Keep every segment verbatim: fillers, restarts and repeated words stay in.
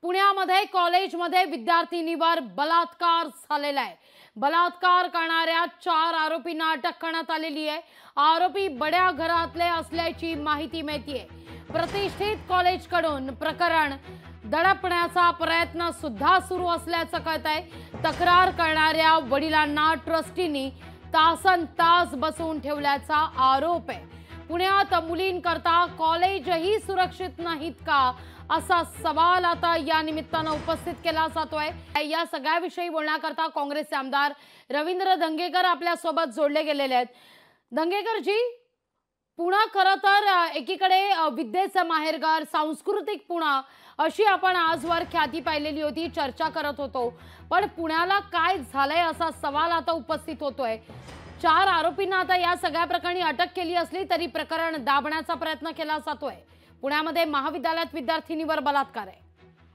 पुण्यामध्ये कॉलेजमध्ये विद्यार्थिनीवर बलात्कार झालेला आहे। बलात्कार करणाऱ्या चार आरोपींना अटक करण्यात आलेली आहे। आरोपी बड्या घरातले असल्याची माहिती मिळतेय। प्रतिष्ठित कॉलेजकडून प्रकरण दडपण्याचा प्रयत्न सुद्धा सुरू असल्याचं कळतंय। तक्रार करणाऱ्या वडिलांना ट्रस्टींनी तासन तास बसवून ठेवल्याचा आरोप आहे। पुण्यात मुलींकरता कॉलेजही सुरक्षित नाहीत का असा सवाल आता या निमित्तानं उपस्थित केला जातोय। या सगळ्याविषयी बोलण्याकरता काँग्रेसचे आमदार रवींद्र धंगेकर आपल्या सोबत जोडले गेलेले आहेत। धंगेकर जी, पुणे खरं तर एकीकडे विद्येचं माहेरघर, सांस्कृतिक पुणे अशी आपण आजवर ख्याती पाहिलेली होती, चर्चा करत होतो। पण पुण्याला काय झालंय असा सवाल आता उपस्थित होतोय। चार आरोपींना आता या सगळ्या प्रकरणी अटक केली असली तरी प्रकरण दाबण्याचा प्रयत्न केला जातोय। पुण्यामध्ये महाविद्यालयात विद्यार्थिनीवर बलात्कार आहे।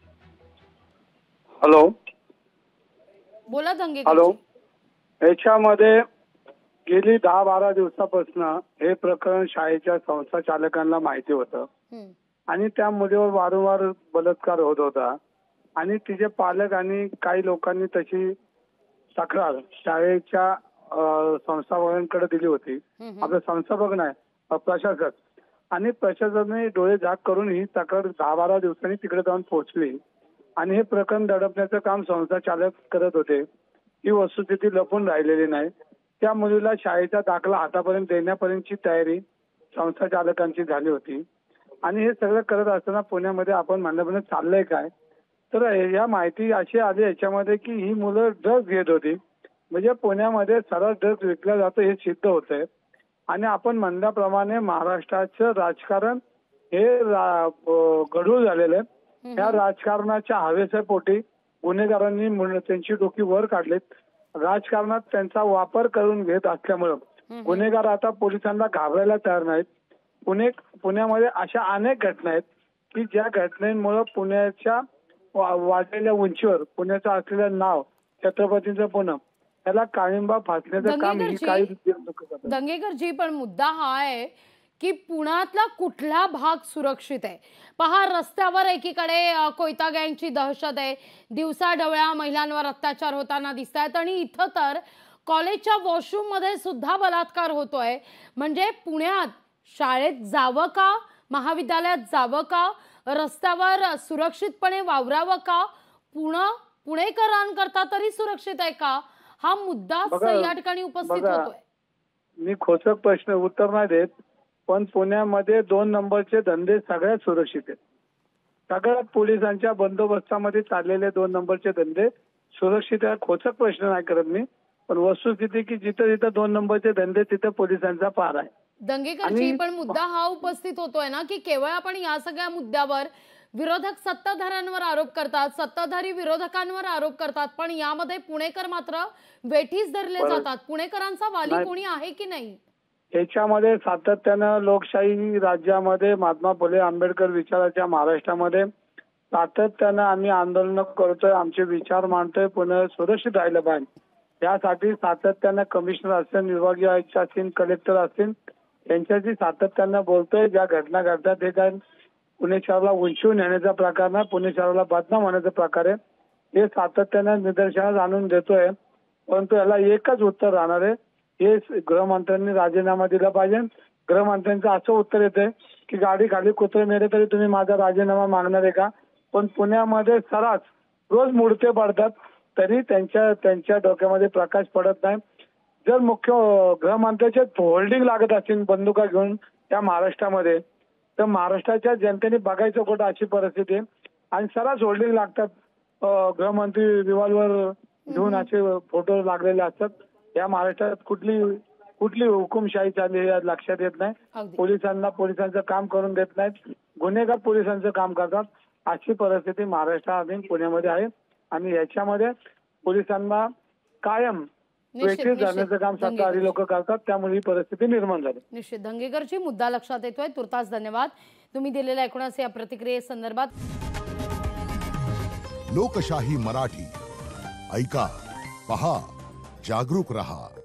हॅलो बोला धंगेकर। हॅलो, याच्यामध्ये गेली दहा बारा दिवसापासून हे प्रकरण शाळेच्या संस्था चालकांना माहिती होतं आणि त्या मुलीवर वारंवार बलात्कार होत होता आणि तिचे पालक आणि काही लोकांनी तशी तक्रार शाळेच्या संस्थापकांकडे दिली होती। आपलं संस्थापक नाही, प्रशासक, आणि प्रशासनाने डोळे झाक करून ही तक्रार दहा बारा दिवसांनी तिकडे जाऊन पोहोचली आणि हे प्रकरण दडपण्याचं काम संस्था चालक करत होते। ही वस्तुस्थिती लपून राहिलेली नाही। त्या मुलीला शाळेचा दाखला हातापर्यंत देण्यापर्यंतची तयारी संस्था चालकांची झाली होती आणि हे सगळं करत असताना पुण्यामध्ये आपण म्हणण्यापर्यंत चाललंय काय, तर या माहिती अशी आली याच्यामध्ये की ही मुलं ड्रग्ज घेत होती। म्हणजे पुण्यामध्ये सरळ ड्रग्ज विकला जातो हे सिद्ध होत आहे आणि आपण म्हणल्याप्रमाणे महाराष्ट्राचं राजकारण हे गढूळ झालेलं आहे। या राजकारणाच्या हवेच्यापोटी गुन्हेगारांनी त्यांची डोकी वर काढलीत। राजकारणात त्यांचा वापर करून घेत असल्यामुळे गुन्हेगार आता पोलिसांना घाबरायला तयार नाहीत। पुणे पुण्यामध्ये अशा अनेक घटना आहेत की ज्या घटनेमुळे पुण्याच्या वाढलेल्या उंचीवर पुण्याचं असलेलं नाव छत्रपतींचं पुणे त्याला काळिंबा फासण्याचं काम ही काही धंगेकर जी, पण मुद्दा हा आहे की पुण्यातला कुठला भाग सुरक्षित आहे? पहा, रस्त्यावर एकीकडे कोयता गँगची दहशत आहे, दिवसाढवळ्या महिलांवर अत्याचार होताना दिसतात आणि इथं तर कॉलेजच्या वॉशरूम मध्ये सुद्धा बलात्कार होतोय। म्हणजे पुण्यात शाळेत जावं का, महाविद्यालयात जावं का, रस्त्यावर सुरक्षितपणे वावरावं का, पुणे पुणेकरांकरता तरी सुरक्षित आहे का, हा मुद्दा या ठिकाणी उपस्थित होतोय। मी खोचक प्रश्न उत्तर नाही देत, पण पुण्यामध्ये दोन नंबरचे धंदे सगळ्यात सुरक्षित आहेत। सगळ्यात पोलिसांच्या बंदोबस्तामध्ये चाललेले दोन नंबरचे धंदे सुरक्षित आहे। खोचक प्रश्न नाही करत मी, पण वस्तुस्थिती की जिथं जिथं दोन नंबरचे धंदे तिथं पोलिसांचा पार आहे। दंगेकरजी, पण मुद्दा हा उपस्थित होतोय ना की केवळ आपण या सगळ्या मुद्द्यावर विरोधक सत्ताधाऱ्यांवर आरोप करतात, सत्ताधारी विरोधकांवर आरोप करतात, पण यामध्ये पुणेकर मात्र वेठीस धरले जातात। पुणेकरांचा वाली कोणी आहे की नाही? याच्यामध्ये सातत्यानं लोकशाही राज्यामध्ये महात्मा फुले आंबेडकर विचाराच्या महाराष्ट्रामध्ये सातत्यानं आम्ही आंदोलन करतोय, आमचे विचार मांडतोय, पुणे सुरक्षित राहिलं पाहिजे यासाठी सातत्यानं कमिशनर असतील, विभागीय आयुक्त असतील, कलेक्टर असतील यांच्याशी सातत्यानं बोलतोय। ज्या घटना घडतात हे काय पुणे शहराला उंचवून नेण्याचा प्रकार नाही, पुणे शहराला बदनाम होण्याचा प्रकार आहे, हे सातत्यानं निदर्शनास आणून देतोय। परंतु याला एकच उत्तर राहणार आहे, हे गृहमंत्र्यांनी राजीनामा दिला पाहिजे। गृहमंत्र्यांचं असं उत्तर येते की गाडी खाली कुत्रे मेले तरी तुम्ही माझा राजीनामा मागणार आहे का? पण पुण्यामध्ये सरास रोज मुडके पडतात तरी त्यांच्या त्यांच्या डोक्यामध्ये प्रकाश पडत नाही। जर मुख्य गृहमंत्र्याचे होल्डिंग लागत असतील बंदुका घेऊन त्या महाराष्ट्रामध्ये, तर महाराष्ट्राच्या जनतेने बघायचं कुठं अशी परिस्थिती आहे आणि सरास होल्डिंग लागतात। गृहमंत्री रिव्हॉल्वर घेऊन असे फोटो लागलेले असतात। या महाराष्ट्रात कुठली कुठली हुकुमशाही चालली हे लक्षात येत नाही। पोलिसांना पोलिसांचं काम करून देत नाहीत, गुन्हेगार पोलिसांचं काम करतात। अशी परिस्थिती महाराष्ट्रात आणि पुण्यामध्ये आहे आणि याच्यामध्ये पोलिसांना कायम वेठीस धरण्याचं काम सत्ताधारी लोक करतात, त्यामुळे ही परिस्थिती निर्माण झाली। निश्चित धंगेकरची मुद्दा लक्षात येतोय। तुर्तास धन्यवाद तुम्ही दिलेल्या एकूणच या प्रतिक्रियेसंदर्भात। लोकशाही मराठी ऐका, पहा, जागरूक रहा।